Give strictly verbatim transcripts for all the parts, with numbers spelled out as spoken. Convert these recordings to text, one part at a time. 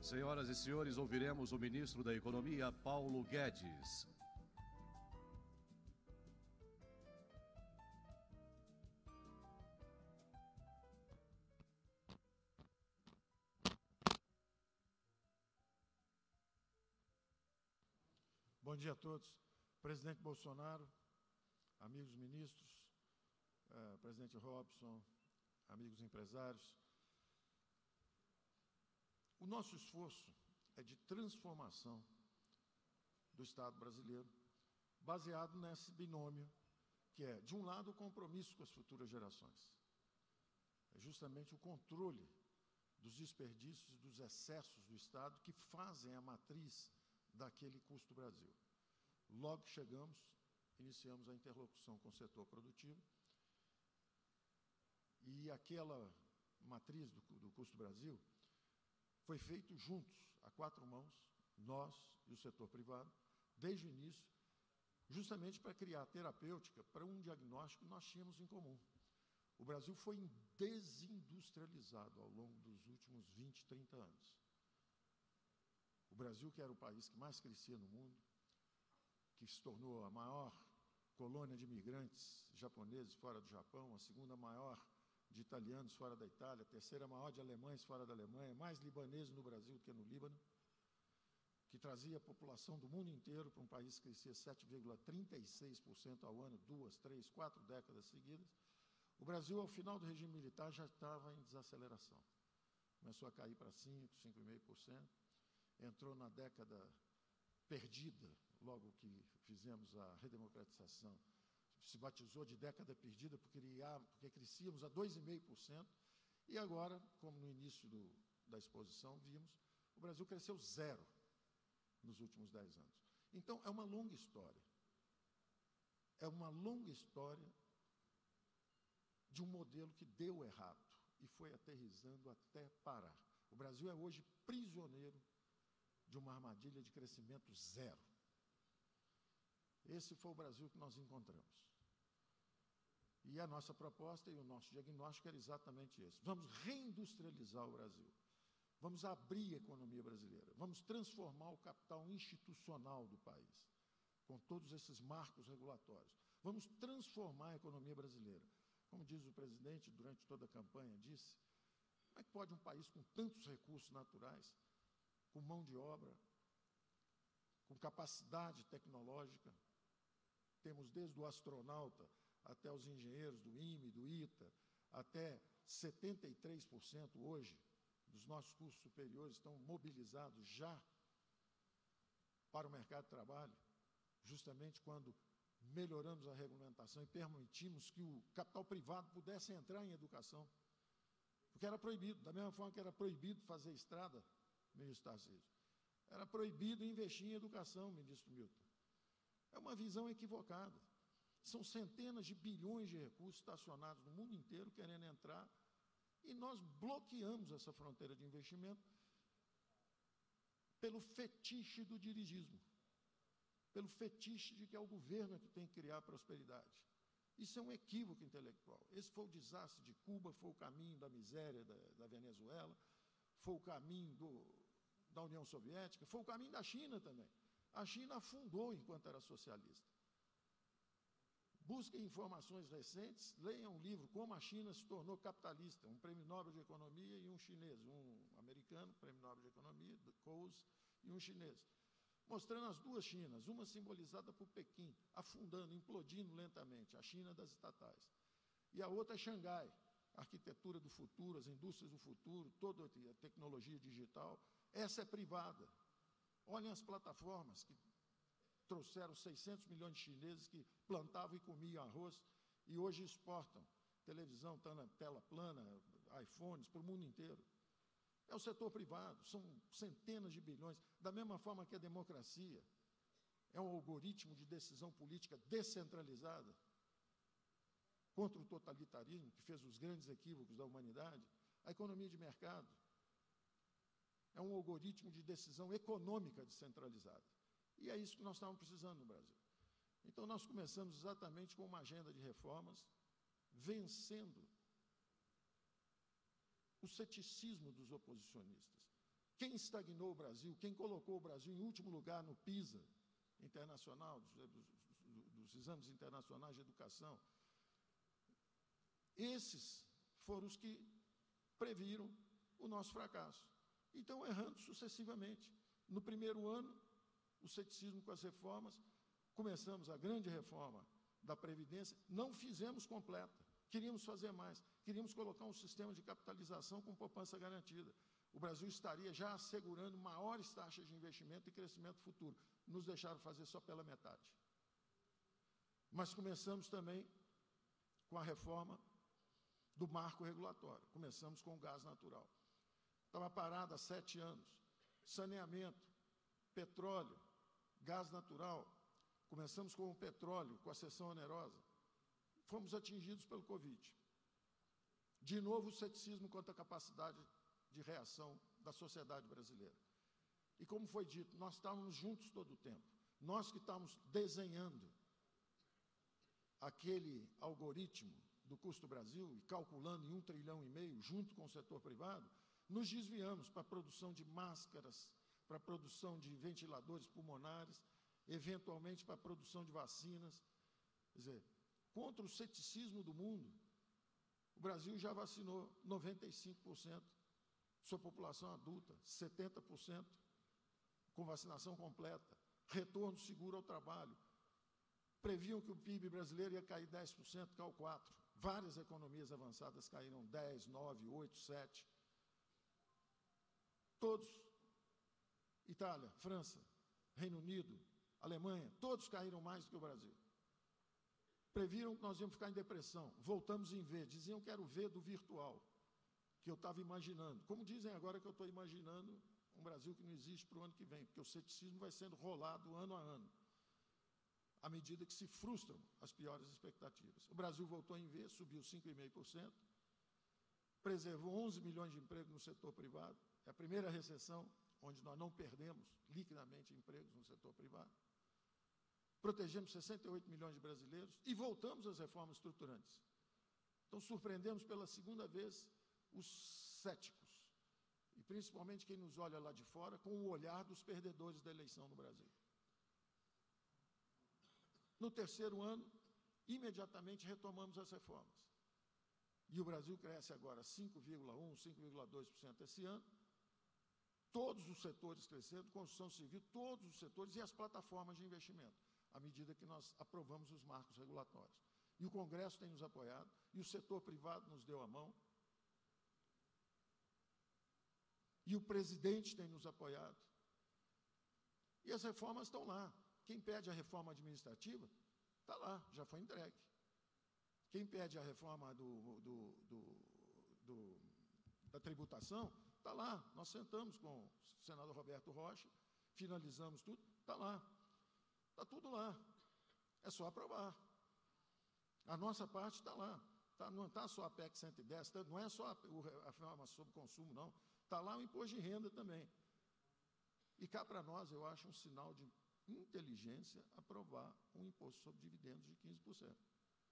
Senhoras e senhores, ouviremos o ministro da Economia, Paulo Guedes. Bom dia a todos. Presidente Bolsonaro, amigos ministros, eh, presidente Robson, amigos empresários. O nosso esforço é de transformação do Estado brasileiro, baseado nesse binômio, que é, de um lado, o compromisso com as futuras gerações. É justamente o controle dos desperdícios e dos excessos do Estado que fazem a matriz daquele custo Brasil. Logo que chegamos, iniciamos a interlocução com o setor produtivo e aquela matriz do, do custo Brasil foi feito juntos, a quatro mãos, nós e o setor privado, desde o início, justamente para criar terapêutica para um diagnóstico que nós tínhamos em comum. O Brasil foi desindustrializado ao longo dos últimos vinte, trinta anos. O Brasil, que era o país que mais crescia no mundo, que se tornou a maior colônia de imigrantes japoneses fora do Japão, a segunda maior de italianos fora da Itália, a terceira maior de alemães fora da Alemanha, mais libaneses no Brasil do que no Líbano, que trazia a população do mundo inteiro para um país que crescia sete vírgula trinta e seis por cento ao ano, duas, três, quatro décadas seguidas. O Brasil, ao final do regime militar, já estava em desaceleração. Começou a cair para cinco, cinco vírgula cinco por cento. Entrou na década perdida, logo que fizemos a redemocratização, se batizou de década perdida porque, porque crescíamos a dois vírgula cinco por cento, e agora, como no início do, da exposição vimos, o Brasil cresceu zero nos últimos dez anos. Então, é uma longa história. É uma longa história de um modelo que deu errado e foi aterrissando até parar. O Brasil é hoje prisioneiro de uma armadilha de crescimento zero. Esse foi o Brasil que nós encontramos. E a nossa proposta e o nosso diagnóstico era exatamente esse. Vamos reindustrializar o Brasil. Vamos abrir a economia brasileira. Vamos transformar o capital institucional do país, com todos esses marcos regulatórios. Vamos transformar a economia brasileira. Como diz o presidente, durante toda a campanha, disse, como é que pode um país com tantos recursos naturais, com mão de obra, com capacidade tecnológica, temos desde o astronauta até os engenheiros do I M E, do I T A, até setenta e três por cento hoje dos nossos cursos superiores estão mobilizados já para o mercado de trabalho, justamente quando melhoramos a regulamentação e permitimos que o capital privado pudesse entrar em educação, porque era proibido, da mesma forma que era proibido fazer estrada, ministro Tarcísio, era proibido investir em educação, ministro Milton. É uma visão equivocada. São centenas de bilhões de recursos estacionados no mundo inteiro querendo entrar e nós bloqueamos essa fronteira de investimento pelo fetiche do dirigismo, pelo fetiche de que é o governo que tem que criar prosperidade. Isso é um equívoco intelectual. Esse foi o desastre de Cuba, foi o caminho da miséria da, da Venezuela, foi o caminho do, da União Soviética, foi o caminho da China também. A China afundou enquanto era socialista. Busquem informações recentes, leiam um livro, Como a China se tornou capitalista, um prêmio Nobel de Economia e um chinês, um americano, prêmio Nobel de Economia, Coase, e um chinês, mostrando as duas Chinas, uma simbolizada por Pequim, afundando, implodindo lentamente, a China das estatais, e a outra é Xangai, a arquitetura do futuro, as indústrias do futuro, toda a tecnologia digital, essa é privada. Olhem as plataformas que trouxeram seiscentos milhões de chineses que plantavam e comiam arroz e hoje exportam televisão, tela plana, iPhones para o mundo inteiro. É o setor privado, são centenas de bilhões, da mesma forma que a democracia é um algoritmo de decisão política descentralizada contra o totalitarismo, que fez os grandes equívocos da humanidade. A economia de mercado é um algoritmo de decisão econômica descentralizada. E é isso que nós estávamos precisando no Brasil. Então, nós começamos exatamente com uma agenda de reformas, vencendo o ceticismo dos oposicionistas. Quem estagnou o Brasil, quem colocou o Brasil em último lugar no PISA internacional, dos, dos, dos exames internacionais de educação, esses foram os que previram o nosso fracasso. Então, errando sucessivamente. No primeiro ano, o ceticismo com as reformas, começamos a grande reforma da Previdência, não fizemos completa, queríamos fazer mais, queríamos colocar um sistema de capitalização com poupança garantida. O Brasil estaria já assegurando maiores taxas de investimento e crescimento futuro. Nos deixaram fazer só pela metade. Mas começamos também com a reforma do marco regulatório. Começamos com o gás natural. Estava parado há sete anos. Saneamento, petróleo, gás natural. Começamos com o petróleo, com a cessão onerosa. Fomos atingidos pelo Covid. De novo, o ceticismo quanto à capacidade de reação da sociedade brasileira. E como foi dito, nós estávamos juntos todo o tempo. Nós que estávamos desenhando aquele algoritmo do custo Brasil e calculando em um trilhão e meio, junto com o setor privado, nos desviamos para a produção de máscaras, para a produção de ventiladores pulmonares, eventualmente para a produção de vacinas. Quer dizer, contra o ceticismo do mundo, o Brasil já vacinou noventa e cinco por cento de sua população adulta, setenta por cento com vacinação completa, retorno seguro ao trabalho. Previam que o P I B brasileiro ia cair dez por cento, caiu quatro por cento. Várias economias avançadas caíram dez, nove, oito, sete. Todos, Itália, França, Reino Unido, Alemanha, todos caíram mais do que o Brasil. Previram que nós íamos ficar em depressão. Voltamos em V. Diziam que era o V do virtual, que eu estava imaginando. Como dizem agora que eu estou imaginando um Brasil que não existe para o ano que vem, porque o ceticismo vai sendo rolado ano a ano, à medida que se frustram as piores expectativas. O Brasil voltou em V, subiu cinco vírgula cinco por cento, preservou onze milhões de empregos no setor privado. É a primeira recessão onde nós não perdemos liquidamente empregos no setor privado. Protegemos sessenta e oito milhões de brasileiros e voltamos às reformas estruturantes. Então, surpreendemos pela segunda vez os céticos, e principalmente quem nos olha lá de fora, com o olhar dos perdedores da eleição no Brasil. No terceiro ano, imediatamente retomamos as reformas. E o Brasil cresce agora cinco vírgula um por cento, cinco vírgula dois por cento esse ano. Todos os setores crescendo, construção civil, todos os setores e as plataformas de investimento, à medida que nós aprovamos os marcos regulatórios. E o Congresso tem nos apoiado, e o setor privado nos deu a mão, e o presidente tem nos apoiado. E as reformas estão lá. Quem pede a reforma administrativa, está lá, já foi entregue. Quem pede a reforma do, do, do, do, da tributação, está lá. Nós sentamos com o senador Roberto Rocha, finalizamos tudo, está lá. Está tudo lá. É só aprovar. A nossa parte está lá. Tá, não está só a P E C cento e dez, tá, não é só a, a reforma sobre consumo, não. Está lá o imposto de renda também. E cá para nós, eu acho um sinal de inteligência aprovar um imposto sobre dividendos de quinze por cento.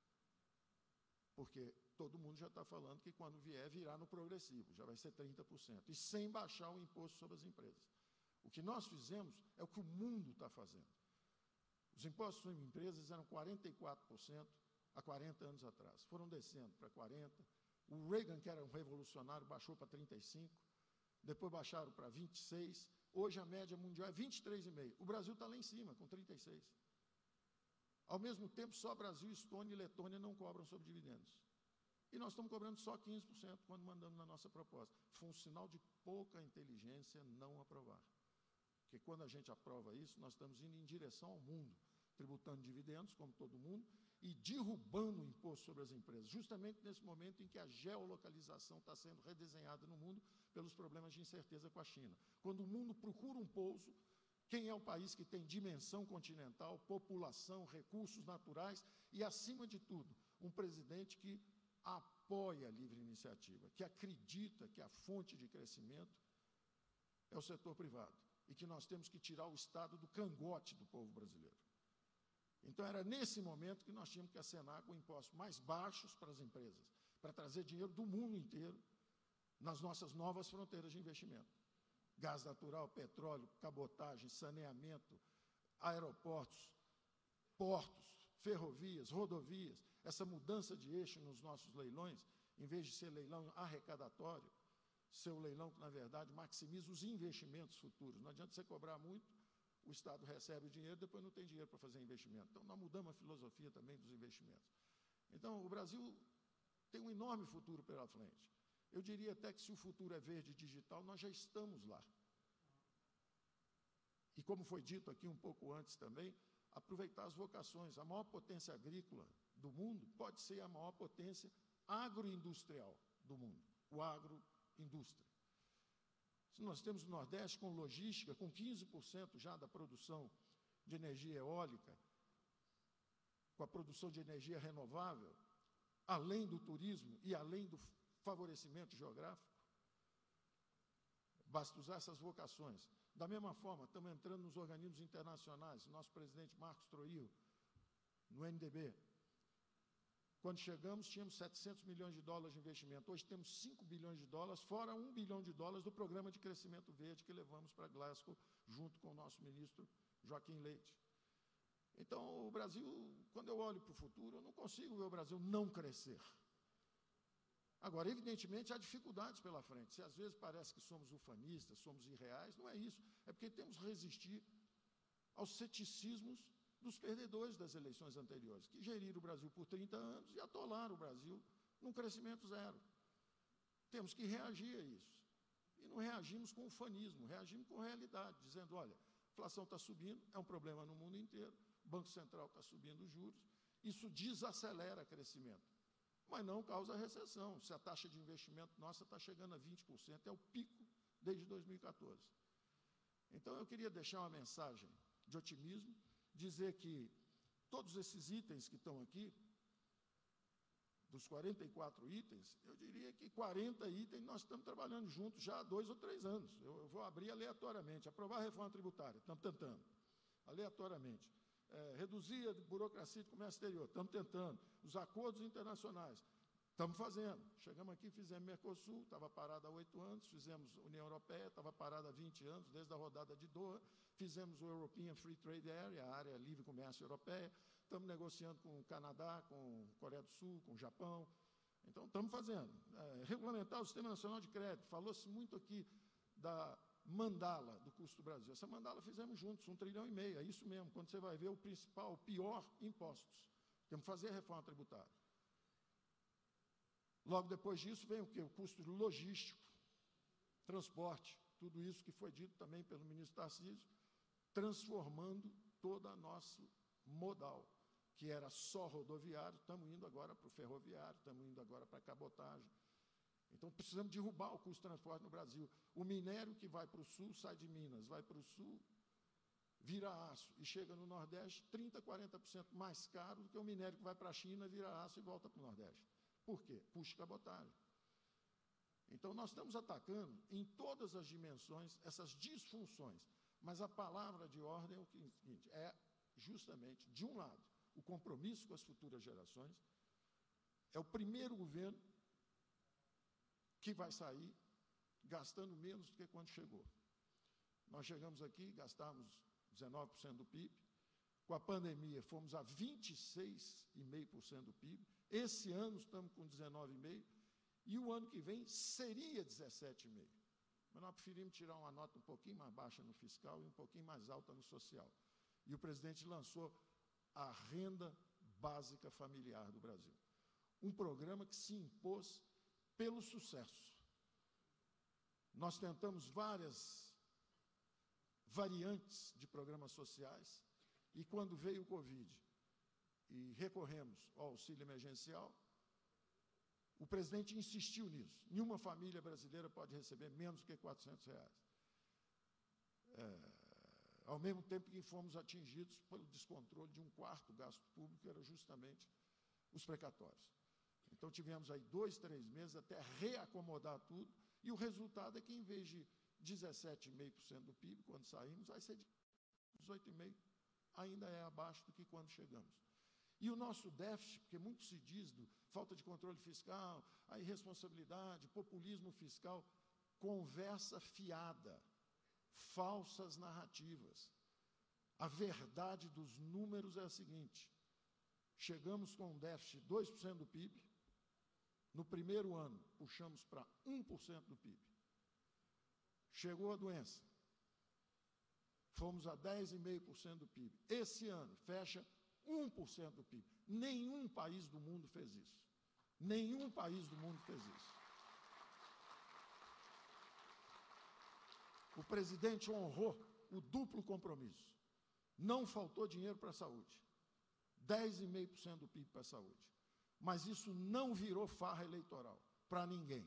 Porque todo mundo já está falando que quando vier, virá no progressivo, já vai ser trinta por cento. E sem baixar o imposto sobre as empresas. O que nós fizemos é o que o mundo está fazendo. Os impostos sobre empresas eram quarenta e quatro por cento há quarenta anos atrás. Foram descendo para quarenta por cento. O Reagan, que era um revolucionário, baixou para trinta e cinco por cento. Depois baixaram para vinte e seis por cento. Hoje a média mundial é vinte e três vírgula cinco por cento. O Brasil está lá em cima, com trinta e seis por cento. Ao mesmo tempo, só Brasil, Estônia e Letônia não cobram sobre dividendos. E nós estamos cobrando só quinze por cento quando mandamos na nossa proposta. Foi um sinal de pouca inteligência não aprovar. Porque quando a gente aprova isso, nós estamos indo em direção ao mundo, tributando dividendos, como todo mundo, e derrubando o imposto sobre as empresas, justamente nesse momento em que a geolocalização está sendo redesenhada no mundo pelos problemas de incerteza com a China. Quando o mundo procura um pouso, quem é o país que tem dimensão continental, população, recursos naturais e, acima de tudo, um presidente que apoia a livre iniciativa, que acredita que a fonte de crescimento é o setor privado e que nós temos que tirar o Estado do cangote do povo brasileiro. Então, era nesse momento que nós tínhamos que acenar com impostos mais baixos para as empresas, para trazer dinheiro do mundo inteiro nas nossas novas fronteiras de investimento. gás natural, petróleo, cabotagem, saneamento, aeroportos, portos, ferrovias, rodovias, essa mudança de eixo nos nossos leilões, em vez de ser leilão arrecadatório, ser um leilão que, na verdade, maximiza os investimentos futuros. Não adianta você cobrar muito, o Estado recebe o dinheiro, depois não tem dinheiro para fazer investimento. Então, nós mudamos a filosofia também dos investimentos. Então, o Brasil tem um enorme futuro pela frente. Eu diria até que, se o futuro é verde e digital, nós já estamos lá. E, como foi dito aqui um pouco antes também, aproveitar as vocações. A maior potência agrícola do mundo pode ser a maior potência agroindustrial do mundo, o agroindústria. Nós temos o Nordeste com logística, com quinze por cento já da produção de energia eólica, com a produção de energia renovável, além do turismo e além do favorecimento geográfico. Basta usar essas vocações. Da mesma forma, estamos entrando nos organismos internacionais. Nosso presidente Marcos Troil, no N D B. Quando chegamos, tínhamos setecentos milhões de dólares de investimento. Hoje temos cinco bilhões de dólares, fora um bilhão de dólares do programa de crescimento verde que levamos para Glasgow, junto com o nosso ministro Joaquim Leite. Então, o Brasil, quando eu olho para o futuro, eu não consigo ver o Brasil não crescer. Agora, evidentemente, há dificuldades pela frente. Se às vezes parece que somos ufanistas, somos irreais, não é isso. É porque temos que resistir aos ceticismos dos perdedores das eleições anteriores, que geriram o Brasil por trinta anos e atolaram o Brasil num crescimento zero. Temos que reagir a isso. E não reagimos com ufanismo, reagimos com realidade, dizendo, olha, a inflação está subindo, é um problema no mundo inteiro, o Banco Central está subindo os juros, isso desacelera o crescimento, mas não causa recessão. Se a taxa de investimento nossa está chegando a vinte por cento, é o pico desde dois mil e quatorze. Então, eu queria deixar uma mensagem de otimismo, dizer que todos esses itens que estão aqui, dos quarenta e quatro itens, eu diria que quarenta itens nós estamos trabalhando juntos já há dois ou três anos. Eu, eu vou abrir aleatoriamente. Aprovar a reforma tributária, estamos tentando, aleatoriamente. É, reduzir a burocracia de comércio exterior, estamos tentando. Os acordos internacionais, estamos fazendo. Chegamos aqui, fizemos Mercosul, estava parado há oito anos, fizemos União Europeia, estava parado há vinte anos, desde a rodada de Doha, fizemos o European Free Trade Area, a área livre comércio europeia, estamos negociando com o Canadá, com a Coreia do Sul, com o Japão. Então, estamos fazendo. É, regulamentar o Sistema Nacional de Crédito, falou-se muito aqui da mandala do custo do Brasil. Essa mandala fizemos juntos, um trilhão e meio, é isso mesmo, quando você vai ver o principal, o pior, impostos. Temos que fazer a reforma tributária. Logo depois disso vem o quê? O custo logístico, transporte, tudo isso que foi dito também pelo ministro Tarcísio, transformando toda a nossa modal, que era só rodoviário, estamos indo agora para o ferroviário, estamos indo agora para a cabotagem. Então, precisamos derrubar o custo de transporte no Brasil. O minério que vai para o sul, sai de Minas, vai para o sul, vira aço, e chega no Nordeste, trinta, quarenta por cento mais caro do que o minério que vai para a China, vira aço e volta para o Nordeste. Por quê? Puxa cabotagem. Então, nós estamos atacando em todas as dimensões essas disfunções, mas a palavra de ordem é o seguinte, é justamente, de um lado, o compromisso com as futuras gerações, é o primeiro governo que vai sair gastando menos do que quando chegou. Nós chegamos aqui, gastamos dezenove por cento do P I B, com a pandemia fomos a vinte e seis vírgula cinco por cento do P I B, esse ano estamos com dezenove vírgula cinco por cento, e o ano que vem seria dezessete vírgula cinco por cento. Mas nós preferimos tirar uma nota um pouquinho mais baixa no fiscal e um pouquinho mais alta no social. E o presidente lançou a Renda Básica Familiar do Brasil. Um programa que se impôs pelo sucesso. Nós tentamos várias variantes de programas sociais e, quando veio o Covid e recorremos ao auxílio emergencial, o presidente insistiu nisso. Nenhuma família brasileira pode receber menos do que quatrocentos reais. É, ao mesmo tempo que fomos atingidos pelo descontrole de um quarto gasto público, que era justamente os precatórios. Então, tivemos aí dois, três meses até reacomodar tudo, e o resultado é que, em vez de dezessete vírgula cinco por cento do P I B, quando saímos, vai ser dezoito vírgula cinco por cento, ainda é abaixo do que quando chegamos. E o nosso déficit, porque muito se diz do falta de controle fiscal, a irresponsabilidade, populismo fiscal, conversa fiada. falsas narrativas. A verdade dos números é a seguinte: chegamos com um déficit de dois por cento do P I B, no primeiro ano puxamos para um por cento do P I B. Chegou a doença, fomos a dez vírgula cinco por cento do P I B. Esse ano fecha um por cento do P I B. Nenhum país do mundo fez isso. Nenhum país do mundo fez isso. O presidente honrou o duplo compromisso. Não faltou dinheiro para a saúde. dez vírgula cinco por cento do P I B para a saúde. Mas isso não virou farra eleitoral para ninguém.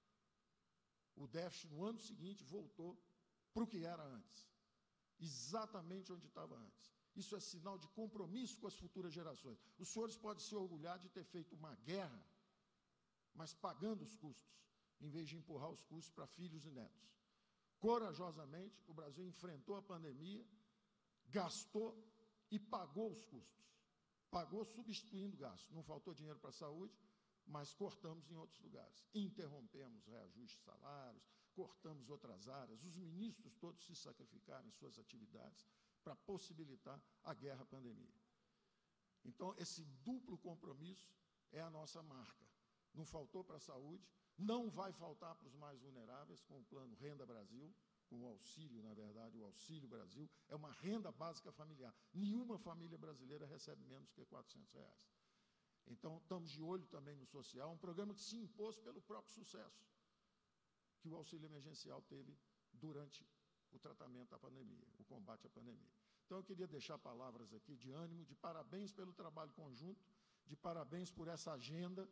O déficit no ano seguinte voltou para o que era antes. Exatamente onde estava antes. Isso é sinal de compromisso com as futuras gerações. Os senhores podem se orgulhar de ter feito uma guerra, mas pagando os custos, em vez de empurrar os custos para filhos e netos. Corajosamente, o Brasil enfrentou a pandemia, gastou e pagou os custos. Pagou substituindo gastos. Não faltou dinheiro para a saúde, mas cortamos em outros lugares. Interrompemos reajustes de salários, cortamos outras áreas. Os ministros todos se sacrificaram em suas atividades para possibilitar a guerra à pandemia. Então, esse duplo compromisso é a nossa marca. Não faltou para a saúde, não vai faltar para os mais vulneráveis, com o plano Renda Brasil, com o auxílio, na verdade, o Auxílio Brasil, é uma renda básica familiar. Nenhuma família brasileira recebe menos que quatrocentos reais. Então, estamos de olho também no social, um programa que se impôs pelo próprio sucesso que o auxílio emergencial teve durante o tratamento da pandemia, o combate à pandemia. Então, eu queria deixar palavras aqui de ânimo, de parabéns pelo trabalho conjunto, de parabéns por essa agenda,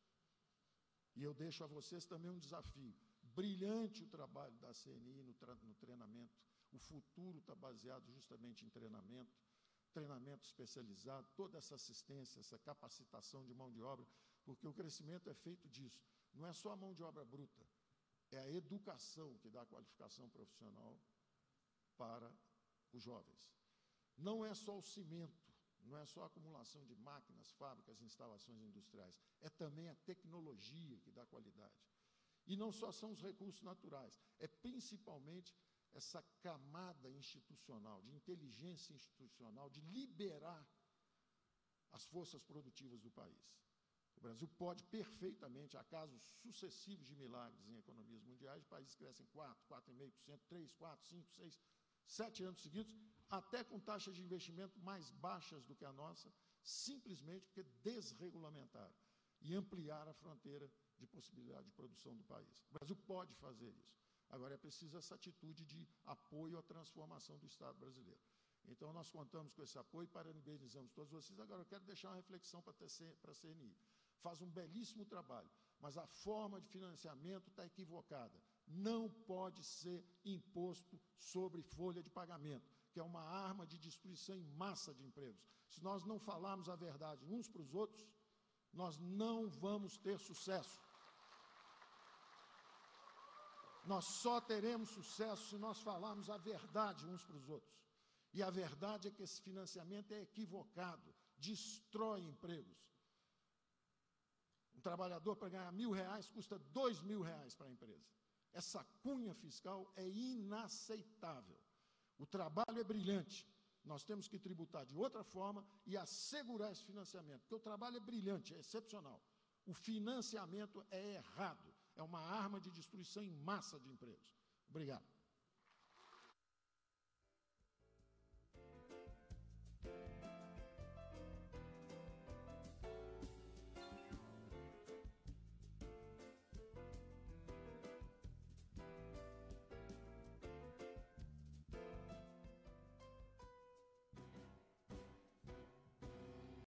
e eu deixo a vocês também um desafio. Brilhante o trabalho da C N I no, no treinamento, o futuro está baseado justamente em treinamento, treinamento especializado, toda essa assistência, essa capacitação de mão de obra, porque o crescimento é feito disso. Não é só a mão de obra bruta, é a educação que dá a qualificação profissional para os jovens. Não é só o cimento, não é só a acumulação de máquinas, fábricas, instalações industriais, é também a tecnologia que dá qualidade. E não só são os recursos naturais, é principalmente essa camada institucional, de inteligência institucional, de liberar as forças produtivas do país. O Brasil pode perfeitamente, há casos sucessivos de milagres em economias mundiais, países crescem quatro, quatro vírgula cinco por cento, três, quatro, cinco, seis, sete anos seguidos, até com taxas de investimento mais baixas do que a nossa, simplesmente porque desregulamentaram e ampliaram a fronteira de possibilidade de produção do país. O Brasil pode fazer isso. Agora, é preciso essa atitude de apoio à transformação do Estado brasileiro. Então, nós contamos com esse apoio e parabenizamos todos vocês. Agora, eu quero deixar uma reflexão para a C N I. Faz um belíssimo trabalho, mas a forma de financiamento está equivocada. Não pode ser imposto sobre folha de pagamento, que é uma arma de destruição em massa de empregos. Se nós não falarmos a verdade uns para os outros, nós não vamos ter sucesso. Nós só teremos sucesso se nós falarmos a verdade uns para os outros. E a verdade é que esse financiamento é equivocado, destrói empregos. Um trabalhador, para ganhar mil reais, custa dois mil reais para a empresa. Essa cunha fiscal é inaceitável. O trabalho é brilhante. Nós temos que tributar de outra forma e assegurar esse financiamento, porque o trabalho é brilhante, é excepcional. O financiamento é errado. É uma arma de destruição em massa de empregos. Obrigado.